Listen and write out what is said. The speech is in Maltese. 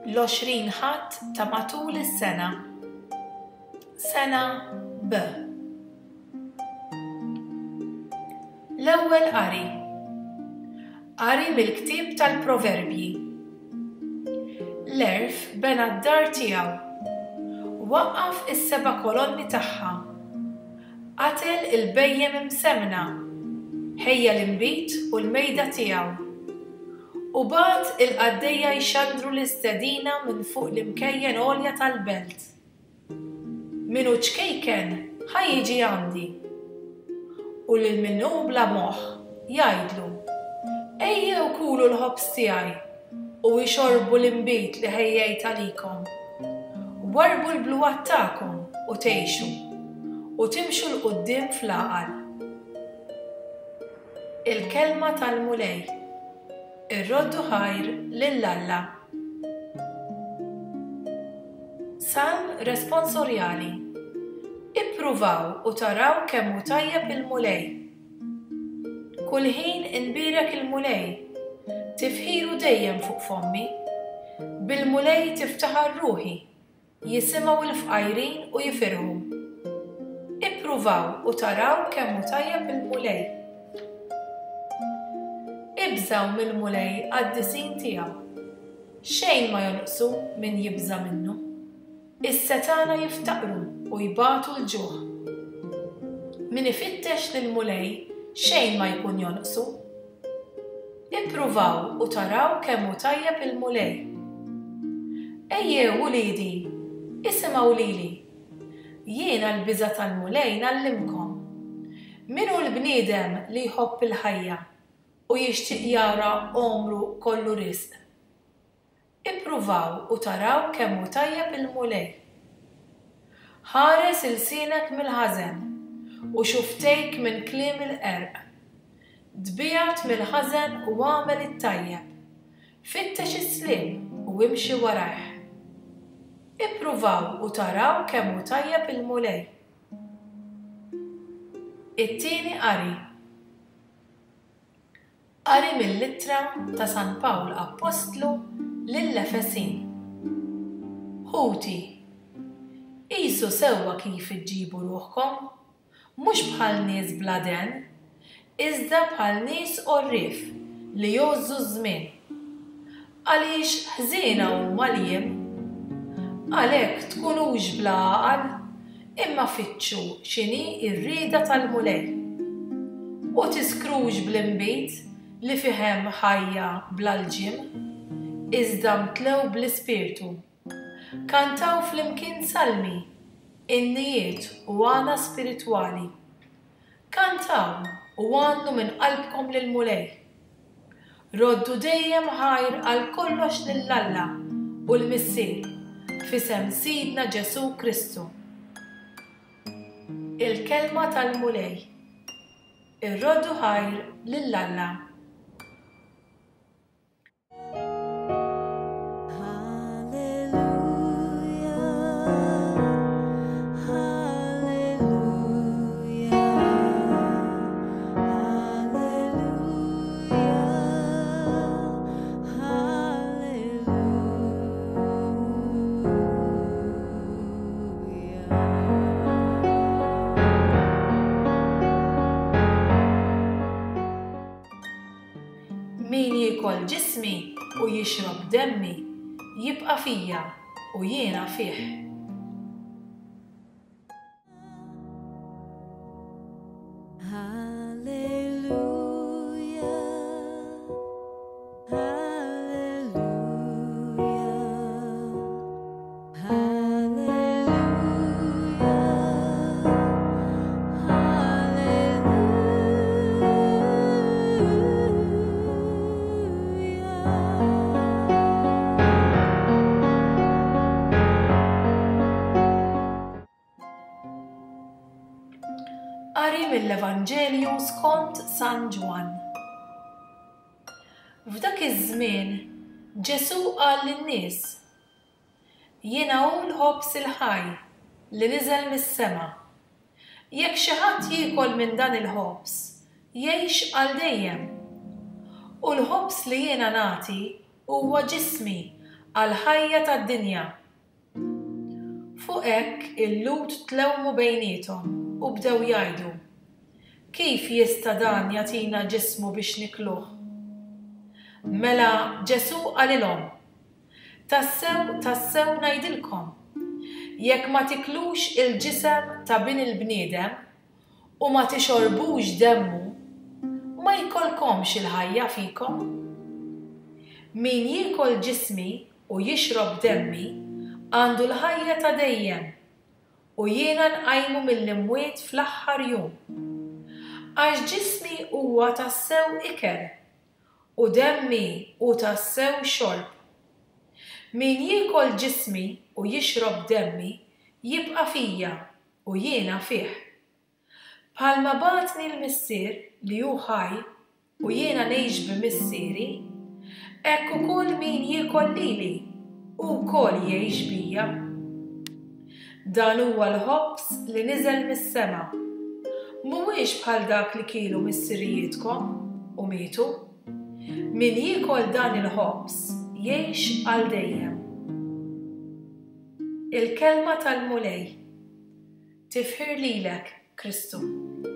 l-20 ħadd ta' matul is-sena. Sena B. L-ewwel qari. Qari mill-ktieb tal-Proverbji. L-erf bena d-dar tiegħu. Waqqaf is-seba' kolonni tagħha. Qatel il-bejjem imsemna. Ħejja l-inbit u l-mejda tiegħu. U bagħat il-qaddejja jxandru l-istedina minn fuq l-imkejjen għolja tal-belt. Minu ċkejken ħajjiġi għandi. U lil minnu bla moħħ jgħidlu: ejjew kulu l-ħobs tiegħi u jxorbu l-inbit li ħejjejt għalikom. Warbu l-bluwat tagħkom u tgħixu u timxu l-qudiem fl-għaqal. Il-kelma tal-mulej. Ir-roddu ħajr lill-Alla. Salm responsorjali. Ippruvaw u taraw kemm hu tajjeb il-mulej. Kull ħin inbirek il-mulej. Tifħiru dejjem fuq fommi. Bil-mulej tiftaħar ruħi. Jisimgħu l-fqajrin u jifirħu. Ippruvaw u taraw kemm hu tajjeb il-mulej. Ibżaw mill-mulej għad-disin tiegħu. Xejn ma jonqsu min jibża minnu. Is-setana jiftaqru u jbatu l-ġuħ. Min ifittex lill-mulej xejn ma jkun jonqsu. Ippruvaw u taraw kemm hu tajjeb il-mulej. Ejjew wliedi, isimgħu lili. Jiena l-biża' tal-mulej nallimkom. Min hu l-bniedem li jħobb il-ħajja u jixtieq jara għomru kollu risq. Ippruvaw u taraw kemm hu tajjeb il-mulej. Ħares il-sienek mill-ħażen u xuftejk minn kliem il-qerq. Dbijat mill-ħażen u għamel it-tajjeb. Fittex is-sliem u imxi warajh. Ippruvaw u taraw kemm hu tajjeb il-mulej. It-tieni qari. Qari mill-littra ta' San Pawl Apostlu lill-Efesin. Ħuti, qisu sewwa kif iġġibu ruħkom, mhux bħal nies bla den, iżda bħal nies qorrif li jgħożżu żmien. Għaliex ħżiena huma l-jiem, għalhekk tkunux bla għaqal, imma fittxu x'inhi r-rieda tal-mulej. U tiskrux bl-inbit li fihem ħajja bl-ġim, iżda mtlew bl-ispirtu. Kantaw flimkien salmi, innijiet u għana spiritwali. Kantaw u għannu minn qalbkom lill-mulej. Roddu dejjem ħajr għal kollox lill-Alla u l-Missier f'isem Sidna Ġesu Kristu. Il-kelma tal-mulej. Ir-roddu ħajr lill-Alla. Min jiekol ġismi u jixrob demmi jibqa' fija u jiena fih. Qari mill-Evanġelju skont San Ġwan. F'dak iż-żmien Ġesu qal lin-nies: Jiena hu l-ħobs il-ħaj li niżel mis-sema. Jekk xi ħadd jiekol minn dan il-ħobs, jgħix għal dejjem. U l-ħobs li jiena nagħti huwa ġismi għal ħajja tad-dinja. Fuq hekk il-Lut tlewmu bejniethom u bdew jgħidu: kif jista' dan jagħtina ġismu biex nikluh? Mela Ġesu qalilhom: tassew ngħidilkom, jekk ma tiklux il-ġisem ta' bin il-bniedem u ma tixorbux demmu, ma jkollkomx il-ħajja fikom. Min jiekol ġismi u jixrob demmi għandu l-ħajja ta' dejjem u jiena nqajmu mill-imwiet fl-aħħar jum. Għax ġismi huwa tassew ikel u demmi u tassew xorb. Min jiekol ġismi u jixrob demmi jibqa' fija u jiena fih. Bħalma bagħatni l-Missier li hu ħaj u jiena ngħix b'Missieri, hekk ukoll min jiekol lili u wkoll jgħix bija. Dan huwa l-ħobbs li niżel mis-sema, mhuwiex bħal dak li kielu missirijietkom u mietu. Min jiekol dan il-ħobbs jgħix għal dejjem. Il-kelma tal-mulej tifħir lilek, Kristu.